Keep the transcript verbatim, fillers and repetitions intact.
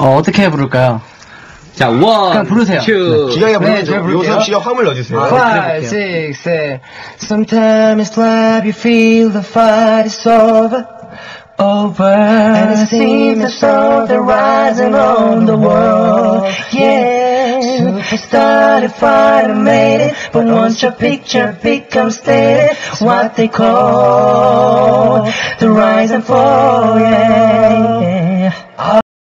어, 어떻게 부를까요? 자, 원, 그냥 부르세요. 투. 기강이 네, 부르죠. 제가 부를게요. 요섭 씨가 화음을 넣어주세요. 아, Five, six, seven. Sometimes it's like you feel the fight is over, over. And it seems as though they're rising on the world. Yeah, superstar, they finally made it. But once your picture becomes stated, what they call the rise and fall. Yeah.